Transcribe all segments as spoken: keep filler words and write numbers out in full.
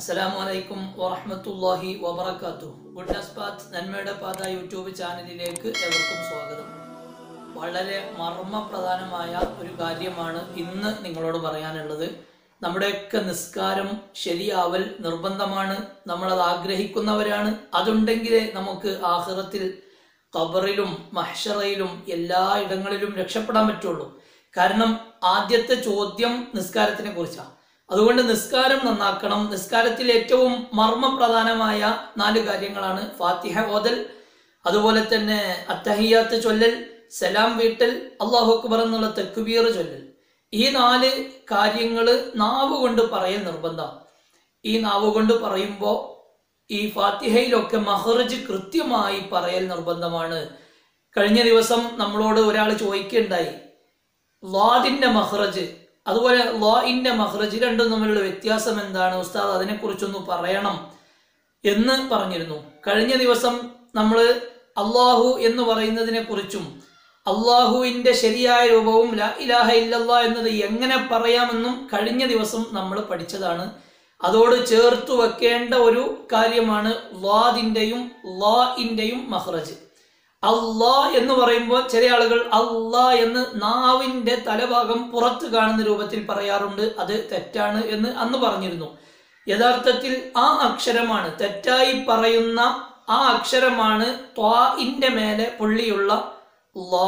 അസ്സലാമു അലൈക്കും വറഹ്മത്തുള്ളാഹി വബറകാതുഹു. ഗുഡ്നസ് പാത്ത് നന്മയുടെ പാത യൂട്യൂബ് ചാനലിലേക്ക് ഏവർക്കും സ്വാഗതം. വളരെ മർമ്മപ്രധാനമായ ഒരു കാര്യമാണ് ഇന്ന് നിങ്ങളോട് പറയാനുള്ളത്. നമ്മുടെയൊക്കെ നിസ്കാരം ശരിയാവൽ നിർബന്ധമാണ്. നമ്മളത് ആഗ്രഹിക്കുന്നവരാണ്. അതുണ്ടെങ്കിലേ നമുക്ക് ആഖിറത്തിൽ ഖബറിലും മഹ്ശറയിലും എല്ലാ ഇടങ്ങളിലും രക്ഷപ്പെടാൻ പറ്റുള്ളൂ. കാരണം ആദ്യത്തെ ചോദ്യം നിസ്കാരത്തിനെ കുറിച്ചാണ്. അതുകൊണ്ട് നിസ്കാരം നന്നാക്കണം. നിസ്കാരത്തിൽ ഏറ്റവും മർമ്മപ്രധാനമായ നാല് കാര്യങ്ങളാണ് ഫാത്തിഹ ഓതൽ, അതുപോലെ തന്നെ അത്തഹിയാത്ത് ചൊല്ലൽ, സലാം വീട്ടൽ, അല്ലാഹു അക്ബർ എന്നുള്ള തക്ബീർ ചൊല്ലൽ. ഈ നാല് കാര്യങ്ങൾ നാവ് കൊണ്ട് പറയൽ നിർബന്ധമാണ്. ഈ നാവ് കൊണ്ട് പറയുമ്പോൾ ഈ ഫാത്തിഹയിലൊക്കെ മഹ്റജ് കൃത്യമായി പറയൽ നിർബന്ധമാണ്. കഴിഞ്ഞ ദിവസം നമ്മളോട് ഒരാൾ ചോദിക്കുകയുണ്ടായി, ലാദിന്റെ മഹ്റജ് അതുപോലെ ലാഇന്റെ മഹ്റജ് രണ്ടും തമ്മിലുള്ള വ്യത്യാസം എന്താണ് ഉസ്താദ്, അതിനെക്കുറിച്ചൊന്ന് പറയണം എന്ന് പറഞ്ഞിരുന്നു. കഴിഞ്ഞ ദിവസം നമ്മൾ അള്ളാഹു എന്ന് പറയുന്നതിനെ കുറിച്ചും അള്ളാഹുവിന്റെ ശരിയായ രൂപവും ലാ ഇലാഹ ഇല്ലല്ലാ എന്നത് എങ്ങനെ പറയാമെന്നും കഴിഞ്ഞ ദിവസം നമ്മൾ പഠിച്ചതാണ്. അതോട് ചേർത്തു വെക്കേണ്ട ഒരു കാര്യമാണ് ലാദിന്റെയും ലാഇന്റെയും മഹ്റജ്. അള്ളാ എന്ന് പറയുമ്പോൾ ചില ആളുകൾ അള്ളാ എന്ന് നാവിന്റെ തലഭാഗം പുറത്ത് കാണുന്ന രൂപത്തിൽ പറയാറുണ്ട്. അത് തെറ്റാണ് എന്ന് അന്ന് പറഞ്ഞിരുന്നു. യഥാർത്ഥത്തിൽ ആ അക്ഷരമാണ് തെറ്റായി പറയുന്ന ആ അക്ഷരമാണ് ത്വാഇന്റെ മേലെ പുള്ളിയുള്ള ലാ.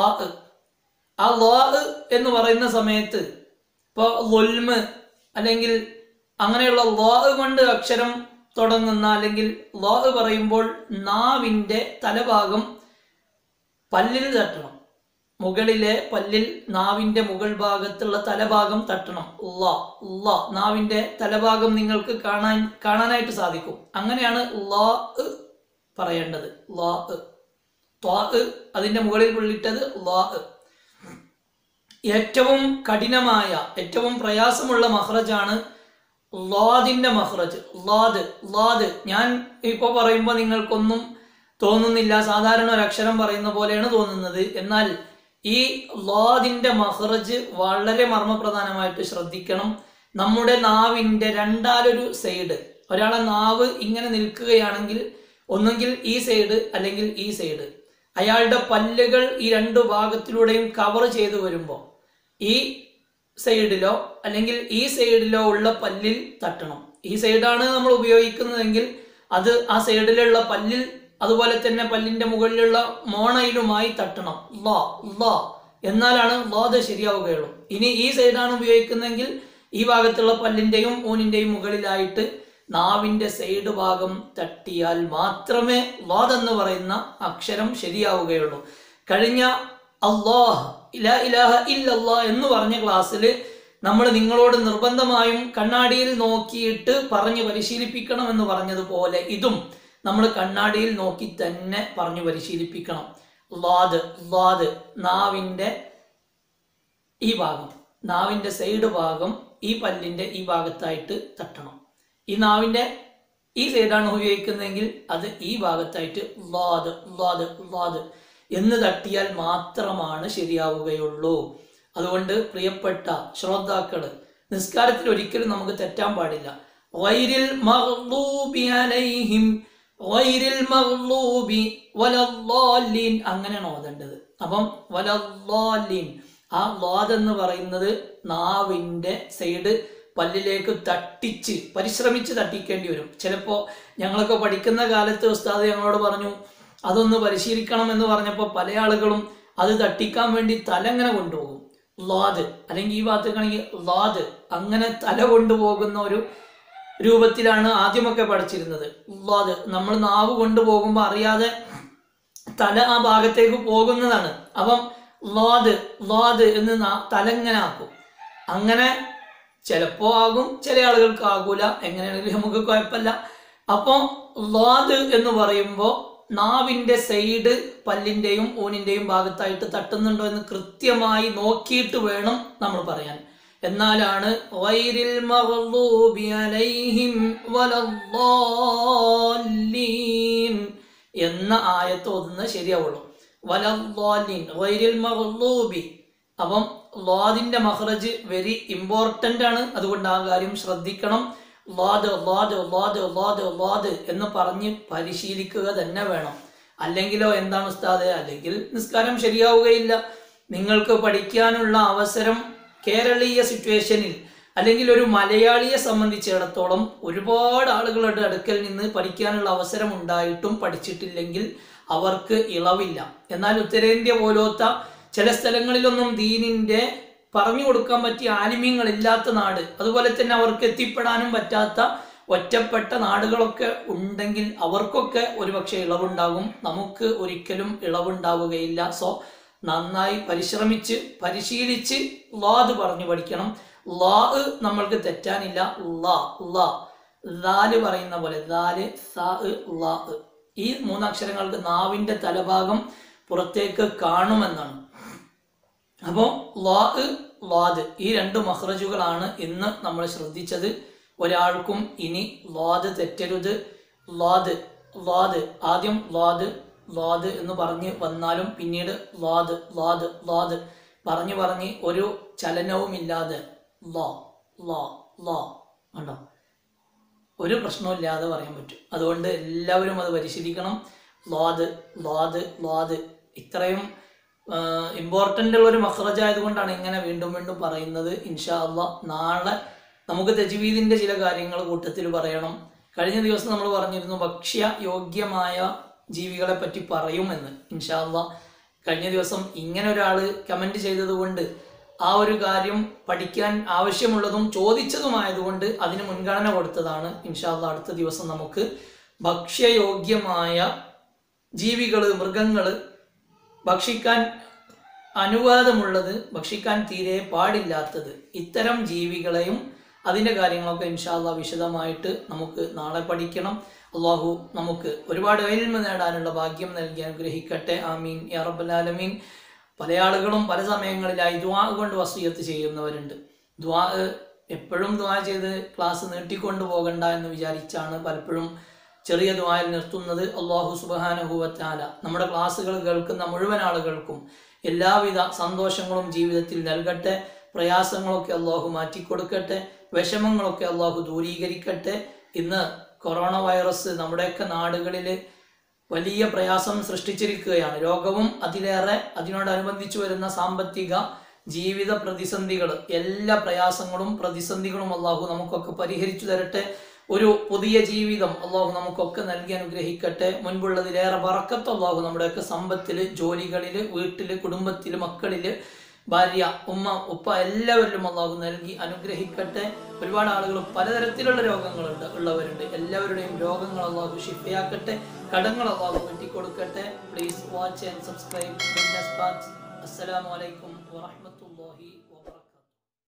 ആ ലാ എന്ന് പറയുന്ന സമയത്ത് ഇപ്പൊ ളുൽമ് അല്ലെങ്കിൽ അങ്ങനെയുള്ള ലാ കൊണ്ട് അക്ഷരം തുടങ്ങുന്ന അല്ലെങ്കിൽ ലാ പറയുമ്പോൾ നാവിന്റെ തലഭാഗം പല്ലിൽ തട്ടണം. മുകളിലെ പല്ലിൽ നാവിന്റെ മുകൾ ഭാഗത്തുള്ള തലഭാഗം തട്ടണം. ലാ ലാ നാവിന്റെ തലഭാഗം നിങ്ങൾക്ക് കാണാൻ കാണാനായിട്ട് സാധിക്കും. അങ്ങനെയാണ് ലാ പറയേണ്ടത്. ലാ ത്വാ അതിന്റെ മുകളിൽ പുള്ളിട്ടത് ലാ. ഏറ്റവും കഠിനമായ ഏറ്റവും പ്രയാസമുള്ള മഹ്റജാണ് ലാദിന്റെ മഹ്റജ്. ലാദ് ലാദ് ഞാൻ ഇപ്പൊ പറയുമ്പോൾ നിങ്ങൾക്കൊന്നും തോന്നുന്നില്ല, സാധാരണ ഒരു അക്ഷരം പറയുന്ന പോലെയാണ് തോന്നുന്നത്. എന്നാൽ ഈ ലാദിന്റെ മഹ്റജ് വളരെ മർമ്മപ്രധാനമായിട്ട് ശ്രദ്ധിക്കണം. നമ്മുടെ നാവിന്റെ രണ്ടാലൊരു സൈഡ്, ഒരാളെ നാവ് ഇങ്ങനെ നിൽക്കുകയാണെങ്കിൽ ഒന്നുകിൽ ഈ സൈഡ് അല്ലെങ്കിൽ ഈ സൈഡ്, അയാളുടെ പല്ലുകൾ ഈ രണ്ടു ഭാഗത്തിലൂടെയും കവർ ചെയ്തു വരുമ്പോൾ ഈ സൈഡിലോ അല്ലെങ്കിൽ ഈ സൈഡിലോ ഉള്ള പല്ലിൽ തട്ടണം. ഈ സൈഡാണ് നമ്മൾ ഉപയോഗിക്കുന്നതെങ്കിൽ അത് ആ സൈഡിലുള്ള പല്ലിൽ, അതുപോലെ തന്നെ പല്ലിന്റെ മുകളിലുള്ള മോണയിലുമായി തട്ടണം. ലാ ലാ എന്നാലാണ് ലാദ് ശരിയാവുകയുള്ളൂ. ഇനി ഈ സൈഡാണ് ഉപയോഗിക്കുന്നതെങ്കിൽ ഈ ഭാഗത്തുള്ള പല്ലിന്റെയും ഊനിന്റെയും മുകളിലായിട്ട് നാവിന്റെ സൈഡ് ഭാഗം തട്ടിയാൽ മാത്രമേ ലാദ് എന്ന് പറയുന്ന അക്ഷരം ശരിയാവുകയുള്ളൂ. കഴിഞ്ഞ അല്ലാഹ് ലാ ഇലാഹ ഇല്ലല്ലാ എന്ന് പറഞ്ഞ ക്ലാസ്സിൽ നമ്മൾ നിങ്ങളോട് നിർബന്ധമായും കണ്ണാടിയിൽ നോക്കിയിട്ട് പറഞ്ഞ് പരിശീലിപ്പിക്കണം എന്ന് പറഞ്ഞതുപോലെ ഇതും നമ്മൾ കണ്ണാടിയിൽ നോക്കി തന്നെ പറഞ്ഞു പരിശീലിപ്പിക്കണം. ലാദ് ലാദ് നാവിന്റെ ഈ ഭാഗം, നാവിന്റെ സൈഡ് ഭാഗം ഈ പല്ലിന്റെ ഈ ഭാഗത്തായിട്ട് തട്ടണം. ഈ നാവിന്റെ ഈ സൈഡാണ് ഉപയോഗിക്കുന്നതെങ്കിൽ അത് ഈ ഭാഗത്തായിട്ട് ലാദ് ലാദ് ലാദ് എന്ന് തട്ടിയാൽ മാത്രമാണ് ശരിയാവുകയുള്ളൂ. അതുകൊണ്ട് പ്രിയപ്പെട്ട ശ്രോതാക്കള്, നിസ്കാരത്തിൽ ഒരിക്കലും നമുക്ക് തെറ്റാൻ പാടില്ല. ഗൈരിൽ മഗ്ദൂബി അലൈഹിം ഗൈരിൽ മഗ്ദൂബി വലദ്ദാലിൻ അങ്ങനെയാണ് ഓതേണ്ടത്. അപ്പം വലദ്ദാലിൻ ആ ലാദ് എന്ന് പറയുന്നത് നാവിന്റെ സൈഡ് പല്ലിലേക്ക് തട്ടിച്ച് പരിശ്രമിച്ച് തട്ടിക്കേണ്ടി വരും. ചിലപ്പോ ഞങ്ങളൊക്കെ പഠിക്കുന്ന കാലത്ത് ഉസ്താദ് ഞങ്ങളോട് പറഞ്ഞു അതൊന്ന് പരിശീലിക്കണം എന്ന് പറഞ്ഞപ്പോൾ പല ആളുകളും അത് തട്ടിക്കാൻ വേണ്ടി തല അങ്ങനെ കൊണ്ടുപോകും. ലാദ് അല്ലെങ്കിൽ ഈ ഭാഗത്തേക്കാണെങ്കിൽ ലാദ് അങ്ങനെ തല കൊണ്ടുപോകുന്ന ഒരു രൂപത്തിലാണ് ആദ്യമൊക്കെ പഠിച്ചിരുന്നത്. ലാദ് നമ്മൾ നാവ് കൊണ്ടുപോകുമ്പോൾ അറിയാതെ തല ആ ഭാഗത്തേക്ക് പോകുന്നതാണ്. അപ്പം ലാദ് ലാദ് എന്ന് തലങ്ങനെ ആക്കും. അങ്ങനെ ചിലപ്പോ ആകും, ചില ആളുകൾക്ക് ആകൂല. എങ്ങനെയാണെങ്കിലും നമുക്ക് കുഴപ്പമില്ല. അപ്പോൾ ലാദ് എന്ന് പറയുമ്പോൾ നാവിന്റെ സൈഡ് പല്ലിന്റെയും ഊനിന്റെയും ഭാഗത്തായിട്ട് തട്ടുന്നുണ്ടോ എന്ന് കൃത്യമായി നോക്കിയിട്ട് വേണം നമ്മൾ പറയാൻ. എന്നാലാണ് ഗൈരിൽ മഗ്ദൂബി അലൈഹിം വലദ്ദാലിൻ എന്ന ആയത്ത് ഓതുന്നത് ശരിയാവുള്ളൂ. വലദ്ദാലിൻ ഗൈരിൽ മഗ്ദൂബി. അപ്പം ലാദിന്റെ മഖ്റജ് വെരി ഇമ്പോർട്ടന്റ് ആണ്. അതുകൊണ്ട് ആ കാര്യം ശ്രദ്ധിക്കണം. ലാദ് ലാദ് ലാദ് ലാദ് ലാദ് എന്ന് പറഞ്ഞ് പരിശീലിക്കുക തന്നെ വേണം. അല്ലെങ്കിലോ എന്താണ് ഉസ്താദ്, അല്ലെങ്കിൽ നിസ്കാരം ശരിയാവുകയില്ല. നിങ്ങൾക്ക് പഠിക്കാനുള്ള അവസരം കേരളീയ സിറ്റുവേഷനിൽ അല്ലെങ്കിൽ ഒരു മലയാളിയെ സംബന്ധിച്ചിടത്തോളം ഒരുപാട് ആളുകളുടെ അടുക്കൽ നിന്ന് പഠിക്കാനുള്ള അവസരം ഉണ്ടായിട്ടും പഠിച്ചിട്ടില്ലെങ്കിൽ അവർക്ക് ഇളവില്ല. എന്നാൽ ഉത്തരേന്ത്യ പോലത്തെ ചില സ്ഥലങ്ങളിലൊന്നും ദീനിന്റെ പറഞ്ഞു കൊടുക്കാൻ പറ്റിയ ആലിമ്യങ്ങളില്ലാത്ത നാട്, അതുപോലെ തന്നെ അവർക്ക് എത്തിപ്പെടാനും പറ്റാത്ത ഒറ്റപ്പെട്ട നാടുകളൊക്കെ ഉണ്ടെങ്കിൽ അവർക്കൊക്കെ ഒരുപക്ഷെ ഇളവുണ്ടാകും. നമുക്ക് ഒരിക്കലും ഇളവുണ്ടാവുകയില്ല. സോ നന്നായി പരിശ്രമിച്ച് പരിശീലിച്ച് ലാദ് പറഞ്ഞു പഠിക്കണം. ലാ നമ്മൾക്ക് തെറ്റാനില്ല. ലാ ലാ ദാല് പറയുന്ന പോലെ ദാല് സാ ലാ ഈ മൂന്നക്ഷരങ്ങൾക്ക് നാവിന്റെ തലഭാഗം പുറത്തേക്ക് കാണുമെന്നാണ്. അപ്പോൾ ലാ ലാദ് ഈ രണ്ട് മഖ്റജുകളാണ് ഇന്ന് നമ്മൾ ശ്രദ്ധിച്ചത്. ഒരാൾക്കും ഇനി ലാദ് തെറ്റരുത്. ലാദ് ലാദ് ആദ്യം ലാദ് ലാദ് എന്ന് പറഞ്ഞ് വന്നാലും പിന്നീട് ലാദ് ലാദ് ലാദ് പറഞ്ഞു പറഞ്ഞ് ഒരു ചലനവുമില്ലാതെ ലാ ലാ ലാ ഉണ്ടോ ഒരു പ്രശ്നമില്ലാതെ പറയാൻ പറ്റും. അതുകൊണ്ട് എല്ലാവരും അത് പരിശീലിക്കണം. ലാദ് ലാദ് ലാദ് ഇത്രയും ഇമ്പോർട്ടൻ്റ് ഉള്ള ഒരു മഖ്റജ് ആയതുകൊണ്ടാണ് ഇങ്ങനെ വീണ്ടും വീണ്ടും പറയുന്നത്. ഇൻഷാ അള്ളാ നാളെ നമുക്ക് തജ്വീദിന്റെ ചില കാര്യങ്ങൾ കൂട്ടത്തിൽ പറയണം. കഴിഞ്ഞ ദിവസം നമ്മൾ പറഞ്ഞിരുന്നു ഭക്ഷ്യ യോഗ്യമായ ജീവികളെ പറ്റി പറയുമെന്ന്. ഇൻഷാ അള്ളാ കഴിഞ്ഞ ദിവസം ഇങ്ങനെ ഒരാൾ കമന്റ് ചെയ്തത് കൊണ്ട് ആ ഒരു കാര്യം പഠിക്കാൻ ആവശ്യമുള്ളതും ചോദിച്ചതുമായതുകൊണ്ട് അതിന് മുൻഗണന കൊടുത്തതാണ്. ഇൻഷാ അള്ളാ അടുത്ത ദിവസം നമുക്ക് ഭക്ഷ്യയോഗ്യമായ ജീവികള്, മൃഗങ്ങള്, ഭക്ഷിക്കാൻ അനുവാദമുള്ളത്, ഭക്ഷിക്കാൻ തീരെ പാടില്ലാത്തത്, ഇത്തരം ജീവികളെയും അതിൻ്റെ കാര്യങ്ങളൊക്കെ ഇൻഷാ അള്ളാ വിശദമായിട്ട് നമുക്ക് നാളെ പഠിക്കണം. അള്ളാഹു നമുക്ക് ഒരുപാട് ഇൽമ് നേടാനുള്ള ഭാഗ്യം നൽകി അനുഗ്രഹിക്കട്ടെ. ആമീൻ യാ റബ്ബൽ ആലമീൻ. പല ആളുകളും പല സമയങ്ങളിലായി ദുആ കൊണ്ട് വസിയത്ത് ചെയ്യുന്നവരുണ്ട്. ദുആ എപ്പോഴും ദുആ ചെയ്ത് ക്ലാസ് നീട്ടിക്കൊണ്ടു പോകണ്ട എന്ന് വിചാരിച്ചാണ് പലപ്പോഴും ചെറിയ ദുആയിൽ നിർത്തുന്നത്. അള്ളാഹു സുബ്ഹാനഹു വ തആല നമ്മുടെ ക്ലാസ്സുകൾ കേൾക്കുന്ന മുഴുവൻ ആളുകൾക്കും എല്ലാവിധ സന്തോഷങ്ങളും ജീവിതത്തിൽ നൽകട്ടെ. പ്രയാസങ്ങളൊക്കെ അള്ളാഹു മാറ്റിക്കൊടുക്കട്ടെ. വിഷമങ്ങളൊക്കെ അള്ളാഹു ദൂരീകരിക്കട്ടെ. ഇന്ന് കൊറോണ വൈറസ് നമ്മുടെയൊക്കെ നാടുകളിൽ വലിയ പ്രയാസം സൃഷ്ടിച്ചിരിക്കുകയാണ്. രോഗവും അതിലേറെ അതിനോടനുബന്ധിച്ചു വരുന്ന സാമ്പത്തിക ജീവിത പ്രതിസന്ധികൾ, എല്ലാ പ്രയാസങ്ങളും പ്രതിസന്ധികളും അള്ളാഹു നമുക്കൊക്കെ പരിഹരിച്ചു തരട്ടെ. ഒരു പുതിയ ജീവിതം അള്ളാഹു നമുക്കൊക്കെ നൽകി അനുഗ്രഹിക്കട്ടെ. മുൻപുള്ളതിലേറെ ബറക്കത്ത് അള്ളാഹു നമ്മുടെയൊക്കെ സമ്പത്തില്, ജോലികളില്, വീട്ടില്, കുടുംബത്തില്, മക്കളില്, ഭാര്യ, ഉമ്മ, ഉപ്പ എല്ലാവരിലും അള്ളാഹു നൽകി അനുഗ്രഹിക്കട്ടെ. ഒരുപാട് ആളുകൾ പലതരത്തിലുള്ള രോഗങ്ങളുണ്ട് ഉള്ളവരുണ്ട്. എല്ലാവരുടെയും രോഗങ്ങൾ അള്ളാഹു ശിഫയാക്കട്ടെ. കടങ്ങൾ അള്ളാഹു വെട്ടിക്കൊടുക്കട്ടെ. Please watch and subscribe. അസ്സലാമു അലൈക്കും വറഹ്മത്തുള്ളാഹി വബറകാതുഹു.